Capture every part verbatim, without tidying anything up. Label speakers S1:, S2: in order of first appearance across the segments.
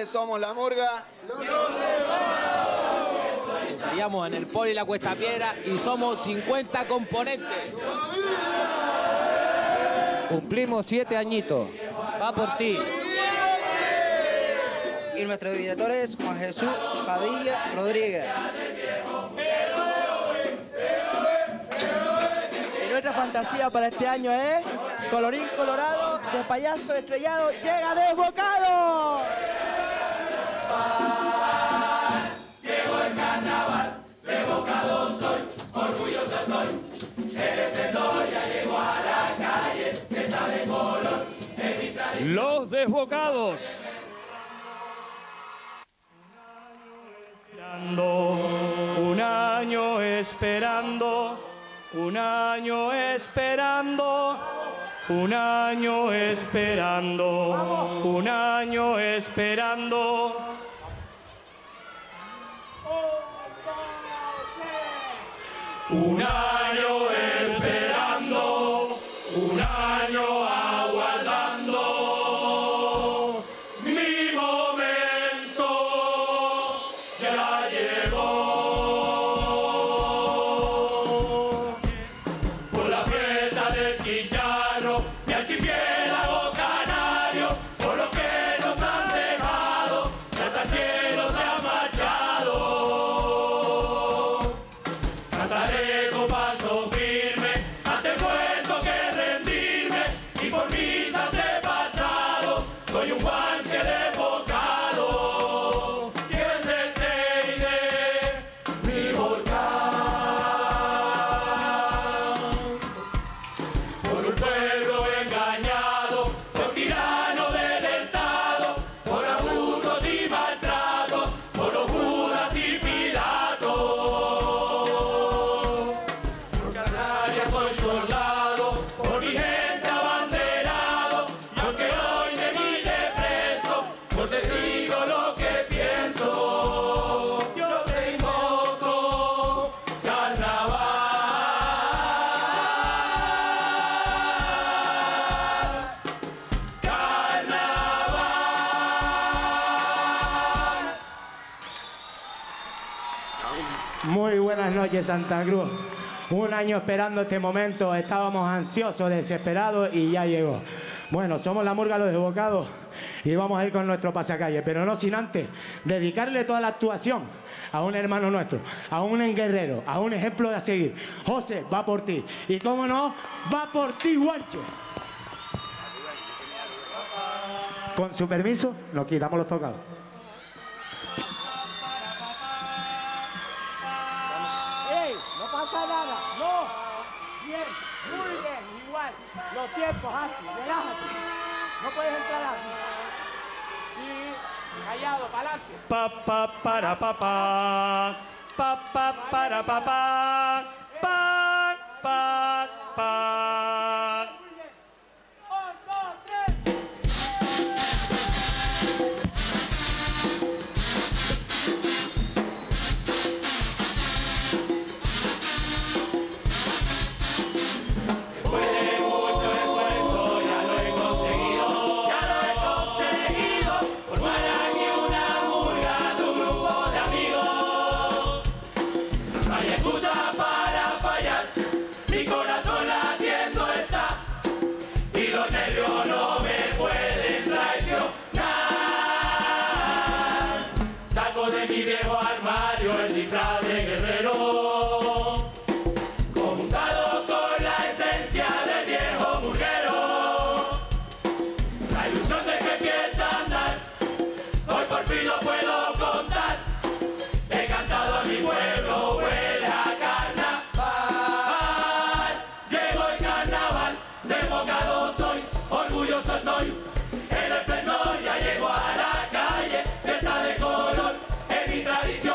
S1: ¿Quiénes somos la murga? ¡Los Desbocados!
S2: Ensayamos en el Poli La Cuesta Piedra y somos cincuenta componentes.
S3: Cumplimos siete añitos. Va por ti.
S4: Y nuestro director es Juan Jesús Padilla Rodríguez.
S5: Y nuestra fantasía para este año es colorín colorado, de payaso estrellado, llega Desbocado.
S6: Llegó el carnaval, Desbocado soy, orgulloso estoy. El esplendor ya llegó a la calle, está de color, es mi tradición.
S7: Los Desbocados. Un año esperando, un año esperando, un año esperando, un año esperando. Un año esperando, un año aguardando, mi momento ya llegó. Por la fiesta del chicharro, mi archipiélago canario, por lo que nos han dejado, hasta el cielo se ha marchado. Cantaré con paso firme, ante el muerto que rendirme, y por mis antepasados, soy un guante desbocado, que es el Teide, mi volcán. Por un pueblo engañado, por tirano del Estado, por abusos y maltratos, por los Judas y Pilatos. Por Canarias soy soldado, por mi gente abanderado, y aunque hoy me vine preso, por te digo lo que pienso, yo te invoco, carnaval, carnaval.
S8: Muy buenas noches, Santa Cruz. Un año esperando este momento, estábamos ansiosos, desesperados y ya llegó. Bueno, somos la murga Los Desbocados y vamos a ir con nuestro pasacalle, pero no sin antes dedicarle toda la actuación a un hermano nuestro, a un guerrero, a un ejemplo a seguir. José, va por ti. Y cómo no, va por ti, guancho. Con su permiso, nos quitamos los tocados.
S5: ¡Ey! No pasa nada, no. Bien, muy bien, igual. Los tiempos, así, relájate. No puedes entrar así. Sí, callado, para adelante.
S7: Pa pa para pa pa, pa pa para pa pa, pa pa pa.
S5: Un, dos, tres.
S6: Después de mucho esfuerzo ya lo he conseguido, ya lo he conseguido, formar aquí una murga de un grupo de amigos. No hay excusa para fallar, mi corazón latiendo está, y los nervios no me pueden traicionar. Saco de mi viejo armario el disfraz de guerrero, conjuntado con la esencia del viejo murguero. La ilusión de que empieza a andar, hoy por fin lo puedo contar. He cantado a mi pueblo, huele a carnaval. Llegó el carnaval, Desbocado soy, orgulloso estoy. El esplendor ya llegó a la calle, fiesta de color, es mi tradición.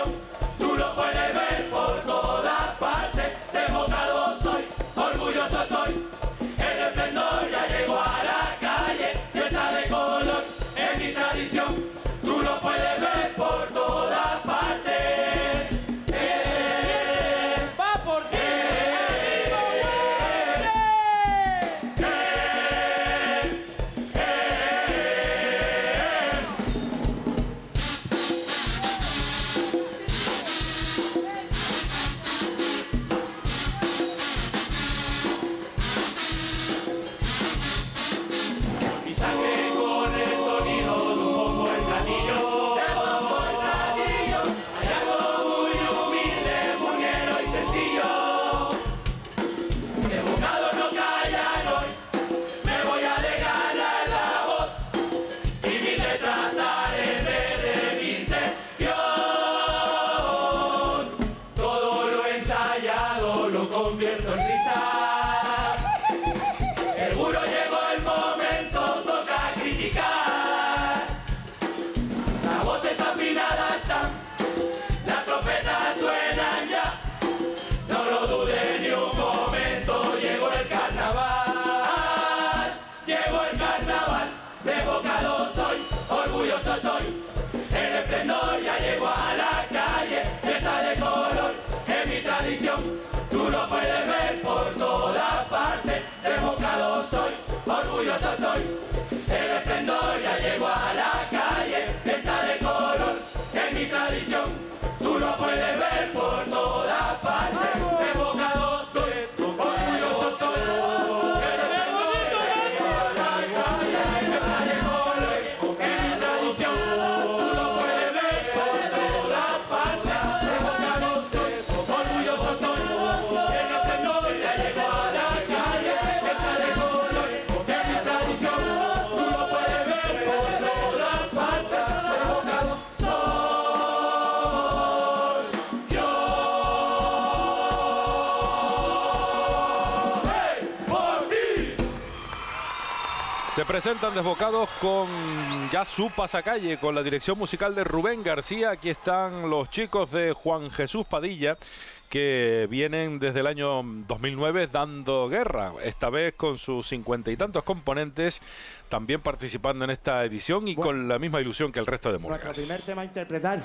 S1: Se presentan desbocados con ya su pasacalle, con la dirección musical de Rubén García. Aquí están los chicos de Juan Jesús Padilla, que vienen desde el año dos mil nueve dando guerra, esta vez con sus cincuenta y tantos componentes, también participando en esta edición y bueno, con la misma ilusión que el resto de murgas.
S8: Nuestro primer tema a interpretar,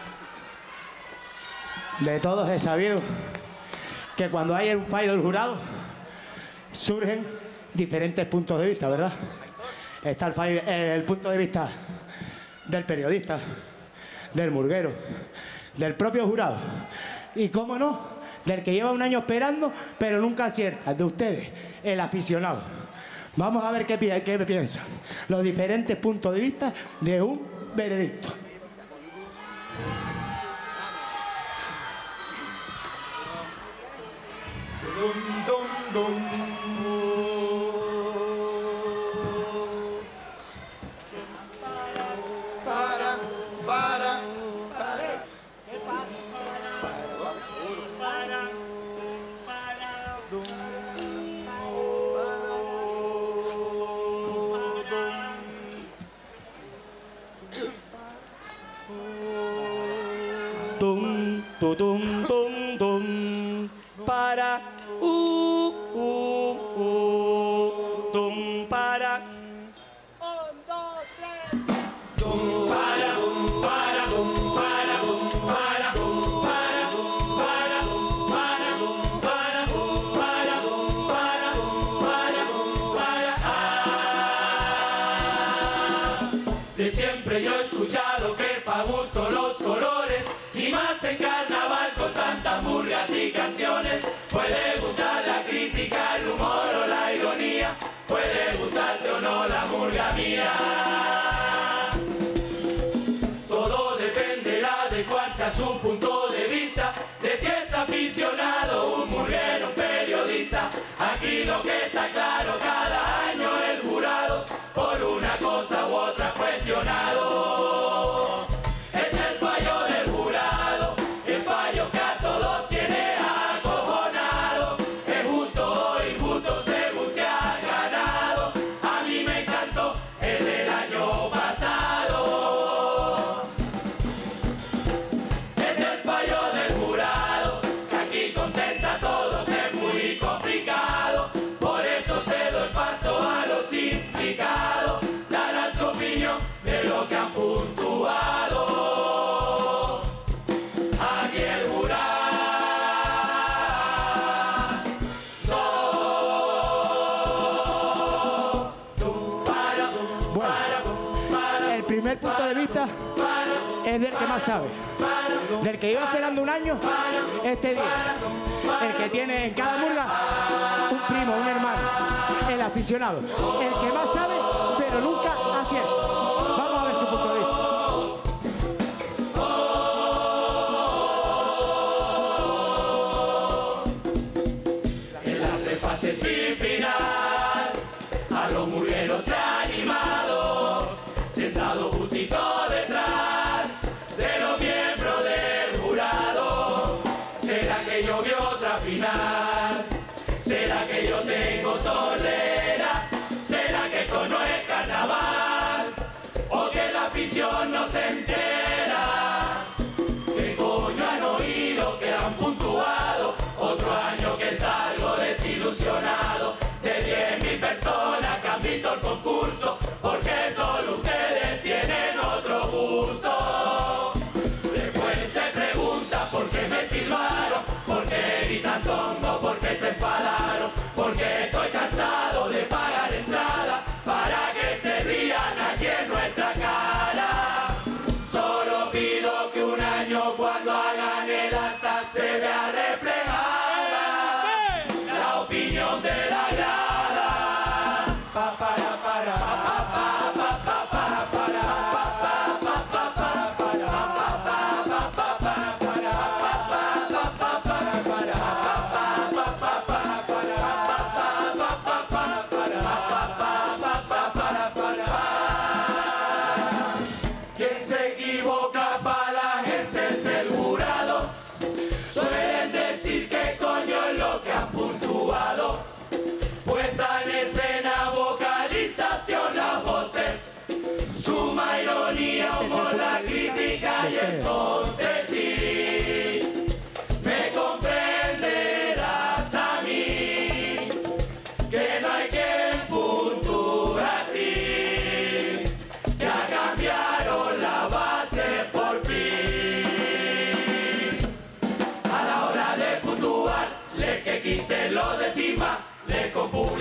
S8: de todos he sabido que cuando hay un fallo del jurado surgen diferentes puntos de vista, ¿verdad? Está el, fallo, el punto de vista del periodista, del murguero, del propio jurado y, cómo no, del que lleva un año esperando pero nunca acierta, de ustedes, el aficionado. Vamos a ver qué, qué piensan los diferentes puntos de vista de un veredicto.
S7: Dum, dum, dum. Para, para, para.
S5: ¿Qué pasa? Para, para, dum,
S7: Dum, tu, dum, dum, dum, para, uh, uh, uh, dum, para.
S5: Un, dos, tres.
S7: Dum, para, dum, para, dum, para, dum, para, dum, para, dum, para, dum, para, dum, para, dum, para, dum, para, dum, para, dum, para. Ah. De siempre yo he escuchado que pa' gusto los colores, y más en carnaval con tantas murgas y canciones. Puede gustar la crítica, el humor o la ironía, puede gustarte o no la murga mía. Todo dependerá de cuál sea su punto de vista, de si es aficionado, un murguero, un periodista. Aquí lo que está claro, cada año el jurado, por una cosa u otra cuestionado. Es el fallo del jurado, el fallo que a todos tiene acojonado. Es justo o injusto según se ha ganado. A mí me encantó el del año pasado. Es el fallo del jurado, que aquí contenta a todos, es muy complicado. Por eso cedo el paso a los implicados, darán su opinión de lo que han puntuado. Aquí el jurado.
S8: Bueno, el primer punto de vista es del que más sabe, del que iba esperando un año este día, el que tiene en cada murga un primo, un hermano, el aficionado, el que más sabe pero nunca acierta. Vamos a ver su punto de vista.
S7: En la prefase y final, a los murgueros se ha animado, sentado justito detrás de los miembros del jurado. ¿Será que yo vi otra final? ¿Será que yo tengo sordera? ¿Será que esto no es carnaval? ¿O que la afición no se entera? ¿Qué coño han oído que han puntuado? Otro año que salgo desilusionado de diez mil personas que han visto el concurso, porque solo ustedes tienen otro gusto. Después se pregunta por qué me silbaron, por qué gritan tongo, por qué se enfadaron, porque estoy cansado de pagar entrada para que se rían aquí en nuestra cara. Solo pido que un año cuando hagan el acta se vea reflejada la opinión de la grada. Pa, para, para, pa, pa, pa, pa, para, para, pa, pa, pa, pa, para, para, pa, pa, pa, pa, para, para, pa, pa, pa, pa, para, para, pa, pa, pa, para, para, pa, pa, pa, para, para, pa, pa, para, para. Quien se equivoca para la gente es el jurado. Suelen decir que coño es lo que han puntuado. Puesta en escena, vocalización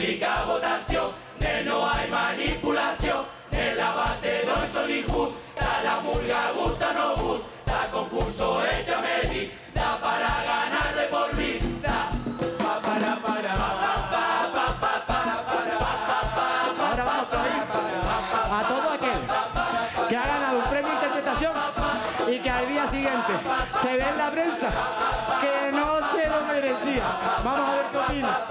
S7: pública votación, de no hay manipulación, en la base no es sol injusta, la murga gusta no gusta, concurso hecho a medida, da para ganar de por vida. Pa, para, para, pa, pa, pa, pa, pa, para, pa, pa, pa,
S8: Ahora vamos a ir a todo aquel que ha ganado un premio de interpretación y que al día siguiente se ve en la prensa que no se lo merecía. Vamos a ver qué opina.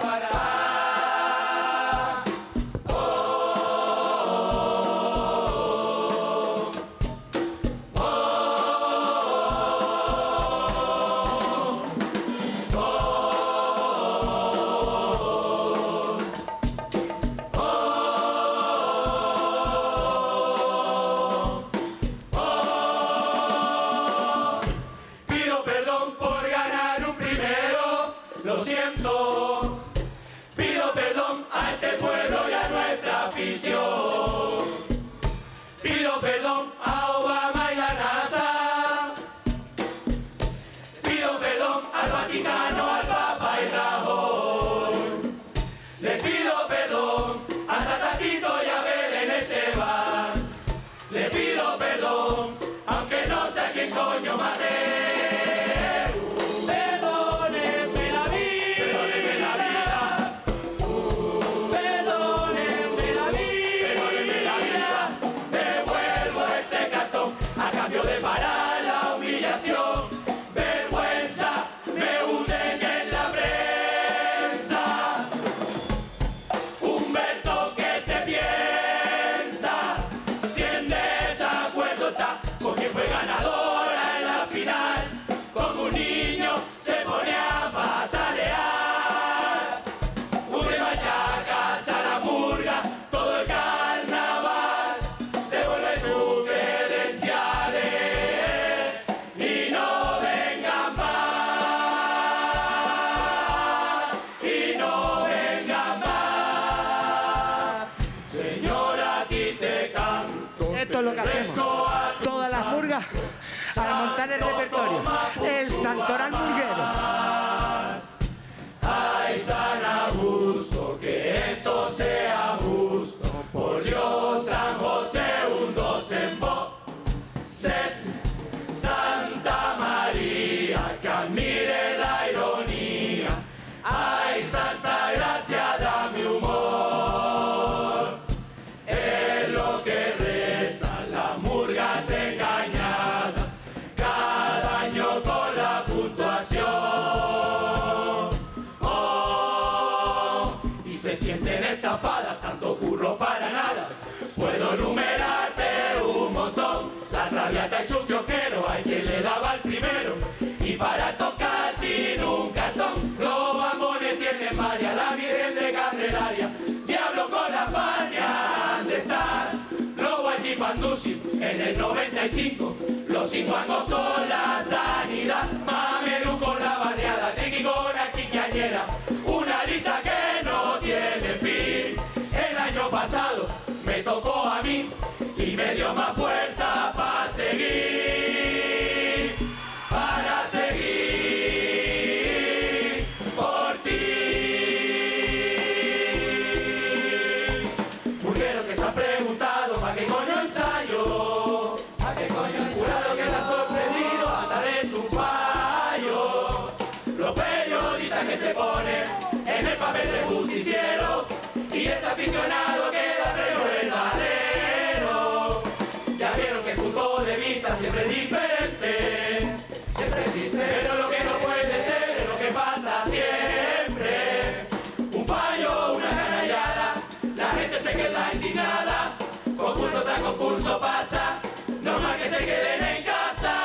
S7: Pido perdón por ganar un primero, lo siento. Pido perdón a este pueblo y a nuestra afición. Pido perdón a Obama y la NASA. Pido perdón al Vaticano, al Papa y Rajoy. Le pido perdón a Tatatito y a Belén Esteban. Le pido perdón, aunque no sé a quién coño maté. Perdónenme la vida, perdónenme la vida, perdónenme la vida, perdónenme la vida. Devuelvo este cartón a cambio de parar la humillación. Vergüenza, me hunden en la prensa. Humberto que se piensa, si en desacuerdo está con quien fue ganadora en la final, como un niño se pone a patalear. Une machacas a la murga, todo el carnaval, devuelve tus credenciales y no vengan más, y no vengan más. Señora, aquí te canto.
S8: Esto es lo que hacemos. Todas las murgas al montar el repertorio. El Santoral Murguero.
S7: Ay, San Augusto, que esto sea justo. Por Dios, San José, un dos en voces. Santa María, que admire la ironía. Ay, Santa Gracia, dame humor. Es lo que rezan las murgas engañadas, cada año con la puntuación. Oh, y se sienten estafadas, tanto curro para nada. Puedo numerarte un montón, la Traviata y su kiosquero, hay quien le daba el primero. Y para tocar sin un cartón, los bambones tienen varias, la Virgen de Candelaria, Diablo con la Fania, ¿dónde están? Los guachipandusi en el noventa y cinco, los cinguangos con la sanidad, Mamelú con la barriada, Triqui con la quiñañera, una lista que no tiene fin. El año pasado me tocó a mí y me dio más fuerza para seguir, para seguir por ti. Murguero que se ha preguntado ¿pa' qué coño ensayo? ¿Pa' qué coño ensayo? Jurado que se ha sorprendido hasta de su fallo. Los periodistas que se ponen en el papel de justiciero y ese aficionado queda premio verdadero. Ya vieron que el punto de vista siempre es diferente, siempre es diferente. Pero lo que no puede ser es lo que pasa siempre. Un fallo, una canallada, la gente se queda indignada. Concurso tras concurso pasa, normal que se queden en casa.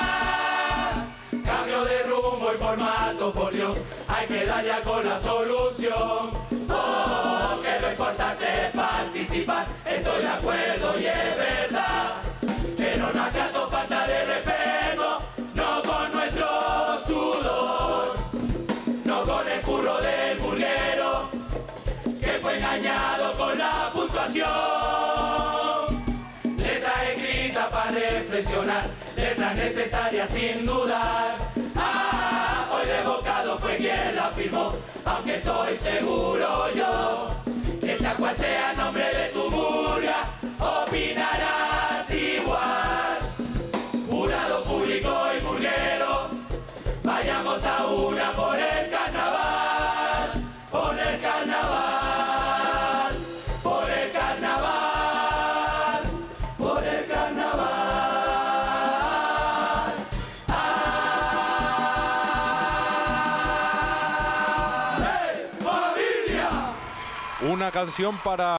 S7: Cambio de rumbo y formato, por Dios, hay que dar ya con la solución. Oh, que lo importante es participar, estoy de acuerdo y es verdad. Pero no acato falta de respeto, no con nuestro sudor, no con el curro del murguero, que fue engañado con la puntuación. Letra escrita para reflexionar, letras necesarias sin dudar. Ah, hoy Desbocado fue quien la firmó, aunque estoy seguro yo, que sea cual sea el nombre de tu murga, opinarás igual. Jurado público y murguero, vayamos a una por el carnaval, por el carnaval, por el carnaval, por el carnaval. ¡Ah! ¡Hey, familia!
S1: Una canción para